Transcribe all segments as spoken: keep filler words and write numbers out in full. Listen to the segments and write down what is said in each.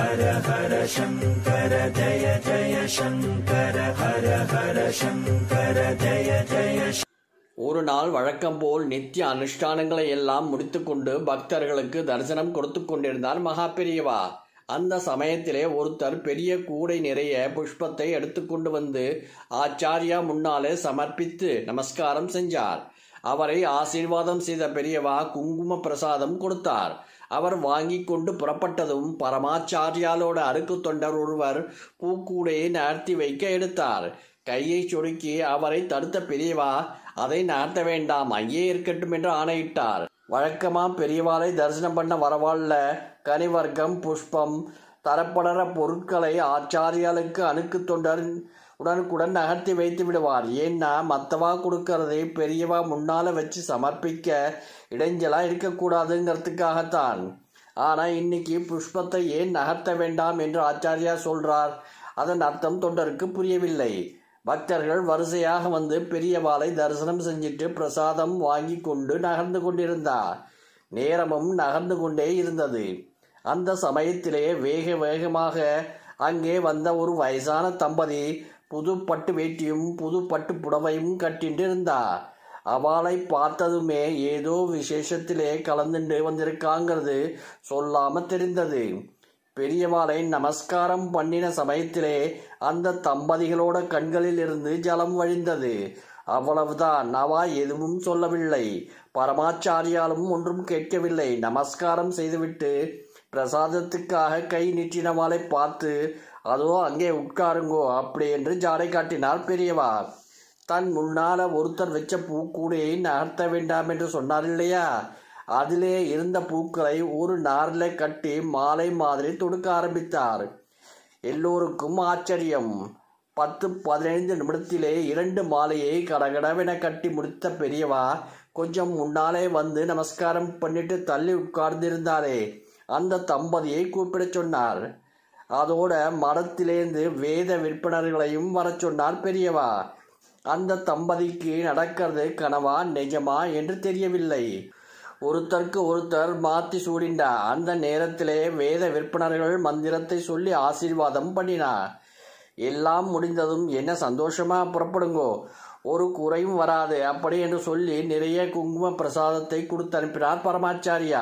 ஹர ஹர சங்கர ஜய ஜய சங்கர ஹர ஹர சங்கர ஜய ஜய. ஒரு நாள் வழக்கம் போல் நித்திய அனுஷ்டானங்களை எல்லாம் முடித்துக்கொண்டு பக்தர்களுக்கு தரிசனம் கொடுத்து கொண்டிருந்தார் மகா பெரியவா. அந்த சமயத்திலே ஒருத்தர் பெரிய கூடை நிறைய புஷ்பத்தை எடுத்துக்கொண்டு வந்து ஆச்சாரியா முன்னாலே சமர்ப்பித்து நமஸ்காரம் செஞ்சார். அவரை ஆசீர்வாதம் செய்த பெரியவா குங்கும பிரசாதம் கொடுத்தார். அவர் வாங்கி கொண்டு புறப்பட்டதும் பரமாச்சாரியாலோட அருக்கு தொண்டர் ஒருவர் பூக்கூடையை நகர்த்தி வைக்க எடுத்தார். கையை சொடுக்கி அவரை தடுத்த பெரியவா அதை நகர்த்த வேண்டாம், ஐயே இருக்கட்டும் என்று ஆணையிட்டார். வழக்கமா பெரியவாளை தரிசனம் பண்ண வரவாழ்ல கனிவர்க்கம் புஷ்பம் தரப்படற பொருட்களை ஆச்சாரியாளுக்கு அணுக்கு தொண்டர் உடனுக்குடன் நகர்த்தி வைத்து விடுவார். ஏன்னா மத்தவா கொடுக்கறதை பெரியவா முன்னால வச்சு சமர்ப்பிக்க இடைஞ்சலா இருக்கக்கூடாதுங்கிறதுக்காகத்தான். ஆனா இன்னைக்கு புஷ்பத்தை ஏன் நகர்த்த வேண்டாம் என்று ஆச்சாரியா சொல்றார். அதன் அர்த்தம் தொண்டருக்கு புரியவில்லை. பக்தர்கள் வரிசையாக வந்து பெரியவாளை தரிசனம் செஞ்சிட்டு பிரசாதம் வாங்கி கொண்டு நகர்ந்து கொண்டிருந்தார். நேரமும் நகர்ந்து கொண்டே இருந்தது. அந்த சமயத்திலே வேக வேகமாக அங்கே வந்த ஒரு வயசான தம்பதி புது பட்டு வேட்டியும் புது பட்டு புடவையும் கட்டிட்டு இருந்தார். அவளை பார்த்ததுமே ஏதோ விசேஷத்திலே கலந்துட்டு வந்திருக்காங்கிறது சொல்லாம தெரிந்தது. பெரியவாளை நமஸ்காரம் பண்ணின சமயத்திலே அந்த தம்பதிகளோட கண்களில் இருந்து ஜலம் வழிந்தது. அவ்வளவுதான். அவா எதுவும் சொல்லவில்லை. பரமாச்சாரியாலும் ஒன்றும் கேட்கவில்லை. நமஸ்காரம் செய்துவிட்டு பிரசாதத்துக்காக கை நீட்டினவாளை பார்த்து அதோ அங்கே உட்காருங்கோ அப்படி என்று ஜாடை காட்டினார் பெரியவா. தன் முன்னால ஒருத்தர் வச்ச பூக்கூடையை நகர்த்த வேண்டாம் என்று சொன்னார் இல்லையா, அதிலே இருந்த பூக்களை ஒரு நாரில் கட்டி மாலை மாதிரி தொடுக்க ஆரம்பித்தார். எல்லோருக்கும் ஆச்சரியம். பத்து பதினைந்து நிமிடத்திலே இரண்டு மாலையை கடகடவென கட்டி முடித்த பெரியவா கொஞ்சம் முன்னாலே வந்து நமஸ்காரம் பண்ணிட்டு தள்ளி உட்கார்ந்திருந்தாரே அந்த தம்பதியை கூப்பிட சொன்னார். அதோட மடத்திலேந்து வேத விற்பனர்களையும் வர சொன்னார் பெரியவா. அந்த தம்பதிக்கு நடக்கிறது கனவா நிஜமா என்று தெரியவில்லை. ஒருத்தருக்கு ஒருத்தர் மாத்தி சூடிண்டா. அந்த நேரத்திலே வேத விற்பனர்கள் மந்திரத்தை சொல்லி ஆசீர்வாதம் பண்ணினார். எல்லாம் முடிந்ததும் என்ன சந்தோஷமா புறப்படுங்கோ, ஒரு குறையும் வராது அப்படி என்று சொல்லி நிறைய குங்கும பிரசாதத்தை கொடுத்து அனுப்பினார் பரமாச்சாரியா.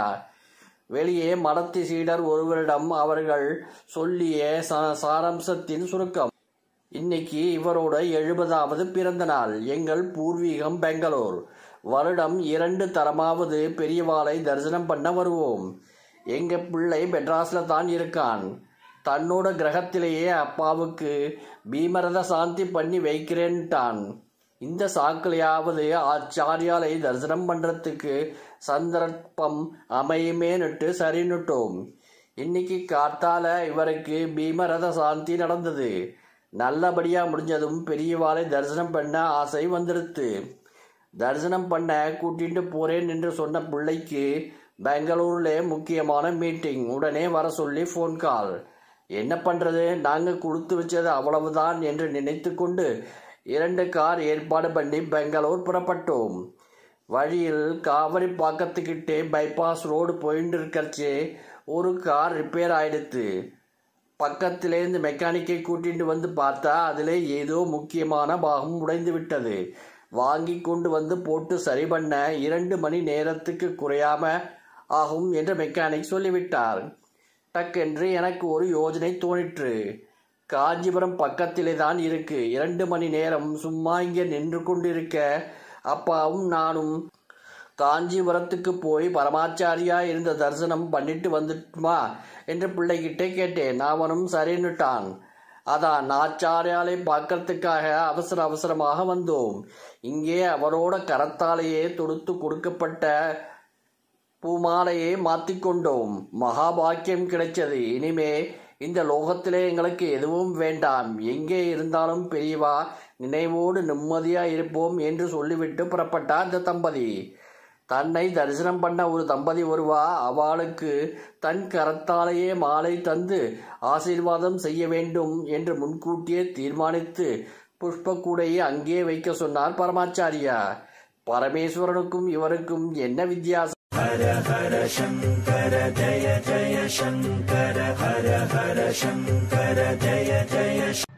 வெளியே மடத்தி சீடர் ஒருவரிடம் அவர்கள் சொல்லிய சாராம்சத்தின் சுருக்கம். இன்னைக்கு இவரோட எழுபதாவது பிறந்த நாள். எங்கள் பூர்வீகம் பெங்களூர். வருடம் இரண்டு தரமாவது பெரியவாளை தரிசனம் பண்ண வருவோம். எங்க பிள்ளை மெட்ராஸ்ல தான் இருக்கான். தன்னோட கிரகத்திலேயே அப்பாவுக்கு பீமரத சாந்தி பண்ணி வைக்கிறேன்ட்டான். இந்த சாக்கிலையாவது ஆச்சாரியாலை தரிசனம் பண்றதுக்கு சந்தர்ப்பம் அமையுமேனுட்டு சரின்னுட்டோம். இன்னைக்கு காத்தால இவருக்கு பீமரத சாந்தி நடந்தது. நல்லபடியா முடிஞ்சதும் பெரியவாளை தரிசனம் பண்ண ஆசை வந்துடுத்து. தரிசனம் பண்ண கூட்டிட்டு போறேன் என்று சொன்ன பிள்ளைக்கு பெங்களூர்ல முக்கியமான மீட்டிங். உடனே வர சொல்லி போன் கால். என்ன பண்றது, நாங்க கொடுத்து வச்சது அவ்வளவுதான் என்று நினைத்து கொண்டு இரண்டு கார் ஏற்பாடு பண்ணி பெங்களூர் புறப்பட்டோம். வழியில் காவிரி பாக்கத்துக்கிட்டே பைபாஸ் ரோடு போயிட்டு இருக்கச்சே ஒரு கார் ரிப்பேர் ஆயிடுத்து. பக்கத்திலேருந்து மெக்கானிக்கை கூட்டிட்டு வந்து பார்த்தா அதிலே ஏதோ முக்கியமான பாகம் உடைந்து விட்டது. வாங்கி கொண்டு வந்து போட்டு சரி பண்ண இரண்டு மணி நேரத்துக்கு குறையாம ஆகும் என்று மெக்கானிக் சொல்லிவிட்டார். டக்கென்று எனக்கு ஒரு யோஜனை தோணிற்று. காஞ்சிபுரம் பக்கத்திலே தான் இருக்கு. இரண்டு மணி நேரம் சும்மா இங்கே நின்று கொண்டிருக்க அப்பாவும் நானும் காஞ்சிபுரத்துக்கு போய் பரமாச்சாரியா இருந்த தரிசனம் பண்ணிட்டு வந்துட்டுமா என்று பிள்ளைகிட்டே கேட்டேன். அவனும் சரின்னுட்டான். அதான் ஆச்சாரியாலை பார்க்கறதுக்காக அவசர அவசரமாக வந்தோம். இங்கே அவரோட கரத்தாலேயே தொடுத்து கொடுக்கப்பட்ட பூமாலையை மாத்திக்கொண்டோம். மகாபாக்கியம் கிடைச்சது. இனிமே இந்த லோகத்திலே எங்களுக்கு எதுவும் வேண்டாம். எங்கே இருந்தாலும் பெரியவா நினைவோடு நிம்மதியா இருப்போம் என்று சொல்லிவிட்டு புறப்பட்டார் இந்த தம்பதி. தன்னை தரிசனம் பண்ண ஒரு தம்பதி வருவா. அவளுக்கு தன் கரத்தாலேயே மாலை தந்து ஆசீர்வாதம் செய்ய வேண்டும் என்று முன்கூட்டியே தீர்மானித்து புஷ்ப கூடையை அங்கே வைக்க சொன்னார் பரமாச்சாரியா. பரமேஸ்வரனுக்கும் இவருக்கும் என்ன வித்தியாசம்? ஹர ஹர சங்கர ஜய ஜய சங்கர ஹர ஹர சங்கர ஜய ஜய